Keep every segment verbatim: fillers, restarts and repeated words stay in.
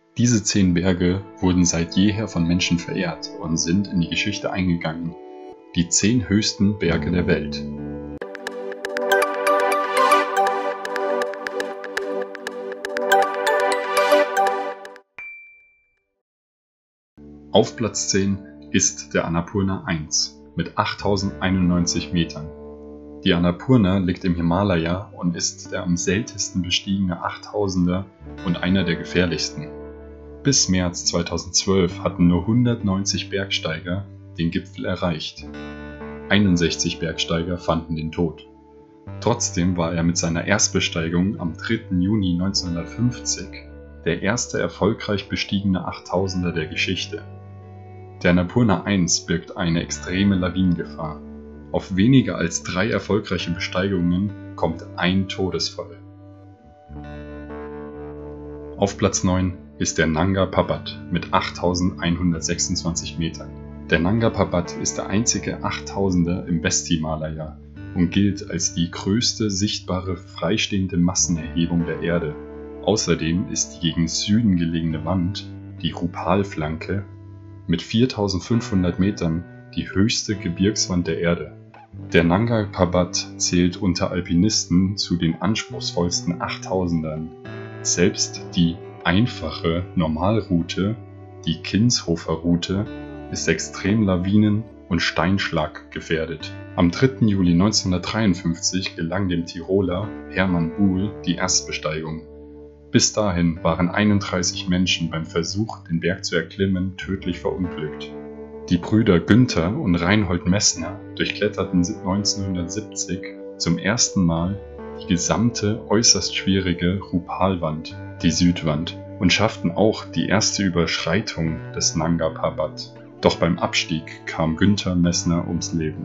Diese zehn Berge wurden seit jeher von Menschen verehrt und sind in die Geschichte eingegangen. Die zehn höchsten Berge der Welt. Auf Platz zehn ist der Annapurna eins mit achttausendeinundneunzig Metern. Die Annapurna liegt im Himalaya und ist der am seltensten bestiegene Achttausender und einer der gefährlichsten. Bis März zweitausendzwölf hatten nur hundertneunzig Bergsteiger den Gipfel erreicht. einundsechzig Bergsteiger fanden den Tod. Trotzdem war er mit seiner Erstbesteigung am dritten Juni neunzehnhundertfünfzig der erste erfolgreich bestiegene Achttausender der Geschichte. Der Annapurna eins birgt eine extreme Lawinengefahr. Auf weniger als drei erfolgreiche Besteigungen kommt ein Todesfall. Auf Platz neun ist der Nanga Parbat mit achttausendeinhundertsechsundzwanzig Metern. Der Nanga Parbat ist der einzige Achttausender im Westhimalaya und gilt als die größte sichtbare freistehende Massenerhebung der Erde. Außerdem ist die gegen Süden gelegene Wand, die Rupal-Flanke, mit viertausendfünfhundert Metern die höchste Gebirgswand der Erde. Der Nanga Parbat zählt unter Alpinisten zu den anspruchsvollsten Achttausendern. Selbst die einfache Normalroute, die Kinshofer Route, ist extrem lawinen- und steinschlaggefährdet. Am dritten Juli neunzehnhundertdreiundfünfzig gelang dem Tiroler Hermann Buhl die Erstbesteigung. Bis dahin waren einunddreißig Menschen beim Versuch, den Berg zu erklimmen, tödlich verunglückt. Die Brüder Günther und Reinhold Messner durchkletterten neunzehnhundertsiebzig zum ersten Mal die gesamte äußerst schwierige Rupalwand, die Südwand, und schafften auch die erste Überschreitung des Nanga Parbat. Doch beim Abstieg kam Günther Messner ums Leben.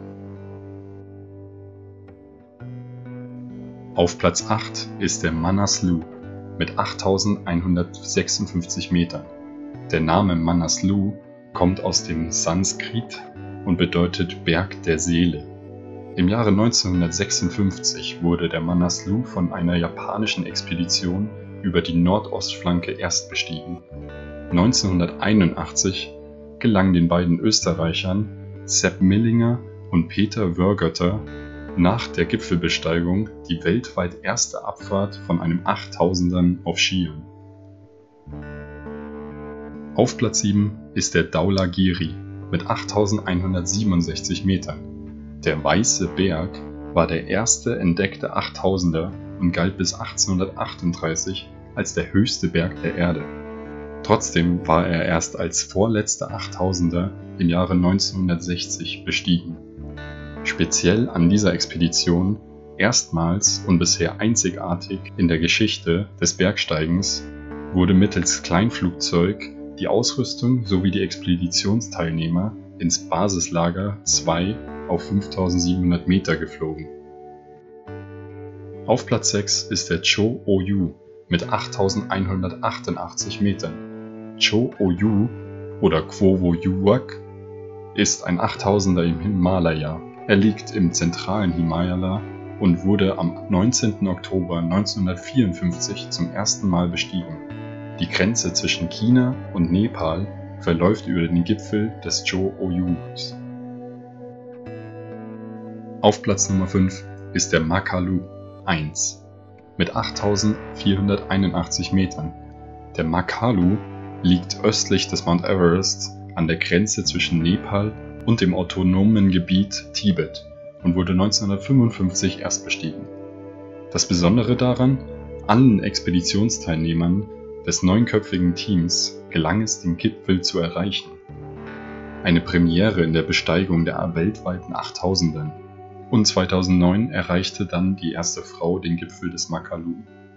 Auf Platz acht ist der Manaslu mit achttausendeinhundertsechsundfünfzig Metern. Der Name Manaslu kommt aus dem Sanskrit und bedeutet Berg der Seele. Im Jahre neunzehnhundertsechsundfünfzig wurde der Manaslu von einer japanischen Expedition über die Nordostflanke erst bestiegen. neunzehnhunderteinundachtzig gelang den beiden Österreichern Sepp Millinger und Peter Wörgötter nach der Gipfelbesteigung die weltweit erste Abfahrt von einem Achttausendern auf Skiern. Auf Platz sieben ist der Dhaulagiri mit achttausendeinhundertsiebenundsechzig Metern. Der Weiße Berg war der erste entdeckte Achttausender und galt bis achtzehnhundertachtunddreißig als der höchste Berg der Erde. Trotzdem war er erst als vorletzter Achttausender im Jahre neunzehnhundertsechzig bestiegen. Speziell an dieser Expedition, erstmals und bisher einzigartig in der Geschichte des Bergsteigens, wurde mittels Kleinflugzeug die Ausrüstung sowie die Expeditionsteilnehmer ins Basislager zwei auf fünftausendsiebenhundert Meter geflogen. Auf Platz sechs ist der Cho Oyu mit achttausendeinhundertachtundachtzig Metern. Cho Oyu oder Kwowo Yuwak ist ein Achttausender im Himalaya. Er liegt im zentralen Himalaya und wurde am neunzehnten Oktober neunzehnhundertvierundfünfzig zum ersten Mal bestiegen. Die Grenze zwischen China und Nepal verläuft über den Gipfel des Cho Oyus. Auf Platz Nummer fünf ist der Makalu eins mit achttausendvierhunderteinundachtzig Metern. Der Makalu liegt östlich des Mount Everest an der Grenze zwischen Nepal und dem autonomen Gebiet Tibet und wurde neunzehnhundertfünfundfünfzig erst bestiegen. Das Besondere daran, allen Expeditionsteilnehmern des neunköpfigen Teams gelang es, den Gipfel zu erreichen. Eine Premiere in der Besteigung der weltweiten Achttausendern. Und zweitausendneun erreichte dann die erste Frau den Gipfel des Makalu.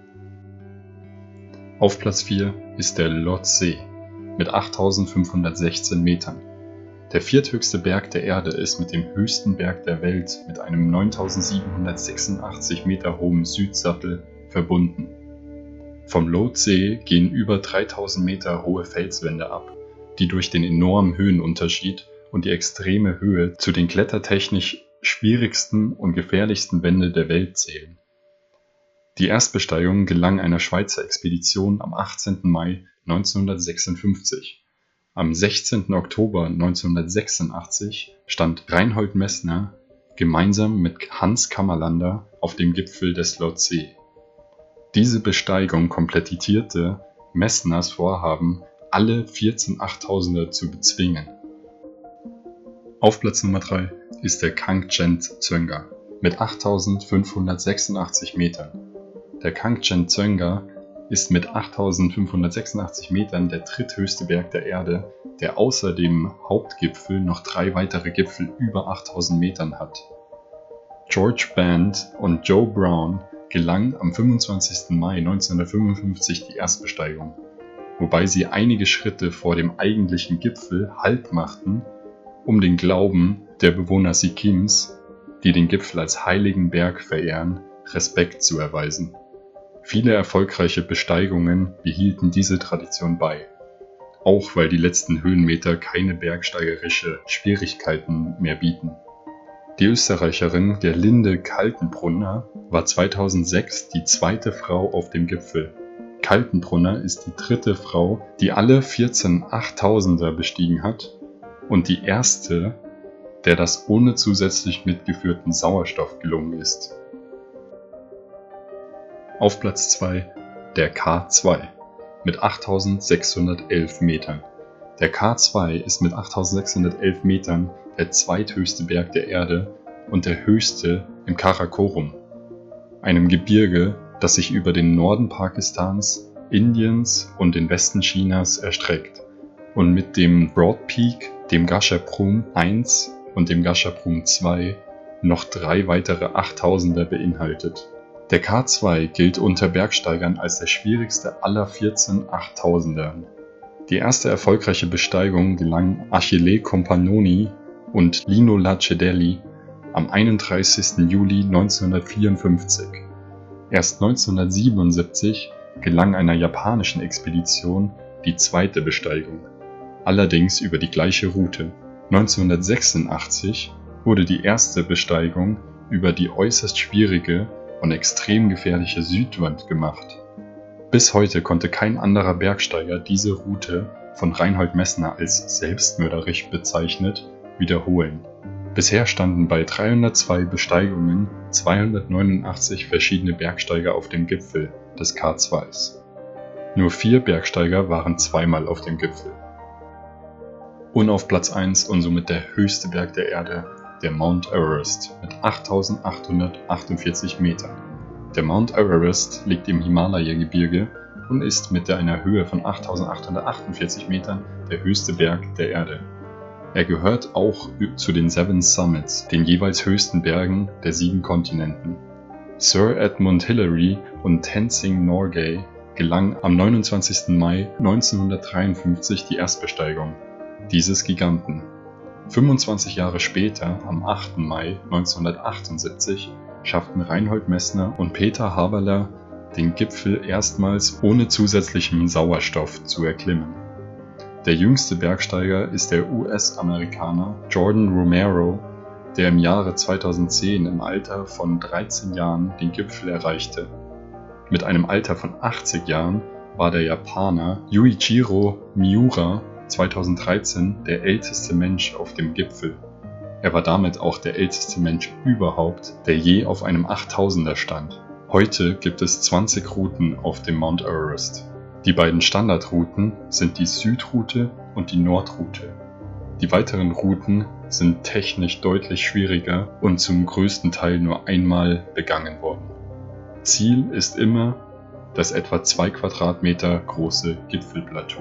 Auf Platz vier ist der Lhotse mit achttausendfünfhundertsechzehn Metern. Der vierthöchste Berg der Erde ist mit dem höchsten Berg der Welt mit einem neuntausendsiebenhundertsechsundachtzig Meter hohen Südsattel verbunden. Vom Lhotse gehen über dreitausend Meter hohe Felswände ab, die durch den enormen Höhenunterschied und die extreme Höhe zu den klettertechnisch schwierigsten und gefährlichsten Wände der Welt zählen. Die Erstbesteigung gelang einer Schweizer Expedition am achtzehnten Mai neunzehnhundertsechsundfünfzig. Am sechzehnten Oktober neunzehnhundertsechsundachtzig stand Reinhold Messner gemeinsam mit Hans Kammerlander auf dem Gipfel des Lhotse. Diese Besteigung komplettierte Messners Vorhaben, alle vierzehn Achttausender zu bezwingen. Auf Platz Nummer drei ist der Kangchen-Tsönga mit achttausendfünfhundertsechsundachtzig Metern. Der Kangchen-Tsönga ist mit achttausendfünfhundertsechsundachtzig Metern der dritthöchste Berg der Erde, der außer dem Hauptgipfel noch drei weitere Gipfel über achttausend Metern hat. George Band und Joe Brown gelang am fünfundzwanzigsten Mai neunzehnhundertfünfundfünfzig die Erstbesteigung, wobei sie einige Schritte vor dem eigentlichen Gipfel Halt machten, um den Glauben der Bewohner Sikkims, die den Gipfel als heiligen Berg verehren, Respekt zu erweisen. Viele erfolgreiche Besteigungen behielten diese Tradition bei, auch weil die letzten Höhenmeter keine bergsteigerische Schwierigkeiten mehr bieten. Die Österreicherin Gerlinde Kaltenbrunner war zweitausendsechs die zweite Frau auf dem Gipfel. Kaltenbrunner ist die dritte Frau, die alle vierzehn Achttausender bestiegen hat und die erste, der das ohne zusätzlich mitgeführten Sauerstoff gelungen ist. Auf Platz zwei der K zwei mit achttausendsechshundertelf Metern. Der K zwei ist mit achttausendsechshundertelf Metern der zweithöchste Berg der Erde und der höchste im Karakorum, einem Gebirge, das sich über den Norden Pakistans, Indiens und den Westen Chinas erstreckt und mit dem Broad Peak, dem Gasherbrum eins und dem Gasherbrum zwei noch drei weitere Achttausender beinhaltet. Der K zwei gilt unter Bergsteigern als der schwierigste aller vierzehn Achttausender. Die erste erfolgreiche Besteigung gelang Achille Companoni und Lino Lacedelli am einunddreißigsten Juli neunzehnhundertvierundfünfzig. Erst neunzehnhundertsiebenundsiebzig gelang einer japanischen Expedition die zweite Besteigung, allerdings über die gleiche Route. neunzehnhundertsechsundachtzig wurde die erste Besteigung über die äußerst schwierige und extrem gefährliche Südwand gemacht. Bis heute konnte kein anderer Bergsteiger diese Route, von Reinhold Messner als selbstmörderisch bezeichnet, wiederholen. Bisher standen bei dreihundertzwei Besteigungen zweihundertneunundachtzig verschiedene Bergsteiger auf dem Gipfel des K zwei. Nur vier Bergsteiger waren zweimal auf dem Gipfel. Und auf Platz eins und somit der höchste Berg der Erde, der Mount Everest mit achttausendachthundertachtundvierzig Metern. Der Mount Everest liegt im Himalaya-Gebirge und ist mit einer Höhe von achttausendachthundertachtundvierzig Metern der höchste Berg der Erde. Er gehört auch zu den Seven Summits, den jeweils höchsten Bergen der sieben Kontinenten. Sir Edmund Hillary und Tenzing Norgay gelang am neunundzwanzigsten Mai neunzehnhundertdreiundfünfzig die Erstbesteigung dieses Giganten. fünfundzwanzig Jahre später, am achten Mai neunzehnhundertachtundsiebzig, schafften Reinhold Messner und Peter Haberler den Gipfel erstmals ohne zusätzlichem Sauerstoff zu erklimmen. Der jüngste Bergsteiger ist der U S-Amerikaner Jordan Romero, der im Jahre zweitausendzehn im Alter von dreizehn Jahren den Gipfel erreichte. Mit einem Alter von achtzig Jahren war der Japaner Yuichiro Miura zweitausenddreizehn der älteste Mensch auf dem Gipfel. Er war damit auch der älteste Mensch überhaupt, der je auf einem Achttausender stand. Heute gibt es zwanzig Routen auf dem Mount Everest. Die beiden Standardrouten sind die Südroute und die Nordroute. Die weiteren Routen sind technisch deutlich schwieriger und zum größten Teil nur einmal begangen worden. Ziel ist immer das etwa zwei Quadratmeter große Gipfelplateau.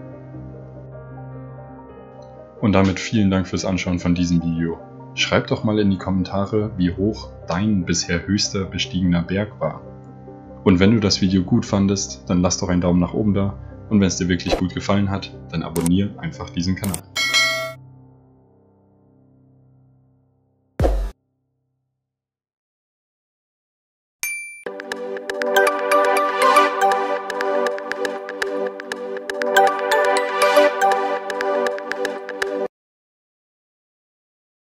Und damit vielen Dank fürs Anschauen von diesem Video. Schreib doch mal in die Kommentare, wie hoch dein bisher höchster bestiegener Berg war. Und wenn du das Video gut fandest, dann lass doch einen Daumen nach oben da. Und wenn es dir wirklich gut gefallen hat, dann abonniere einfach diesen Kanal.